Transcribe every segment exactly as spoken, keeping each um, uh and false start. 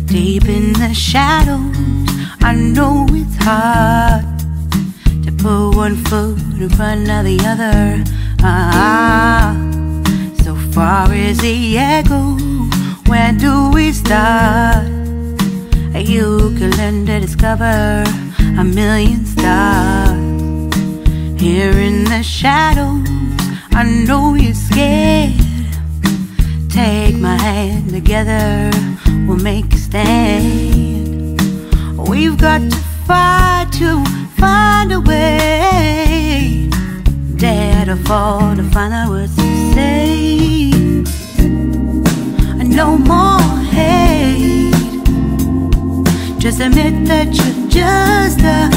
Deep in the shadows, I know it's hard to put one foot in front of the other. Ah, so far as the echo, where do we start? You can learn to discover a million stars. Here in the shadows, I know you're scared. Take my hand, together we'll make a stand. We've got to fight to find a way. Dare to fall to find out what to say. No more hate. Just admit that you're just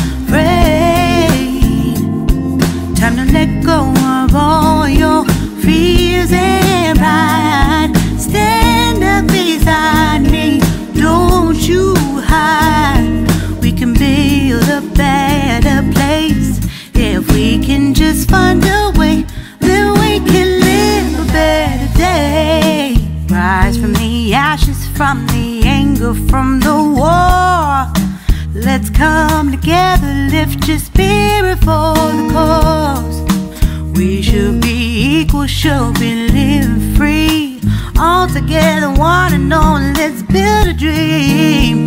afraid. Time to let go of all your fears and pride. Stand up beside me, don't you hide. We can build a better place. If we can just find a way, then we can live a better day. Rise from the ashes, from the anger, from the war. Let's come together, lift your spirit for the cause. We should be equal, should be living free. All together, one and all, let's build a dream.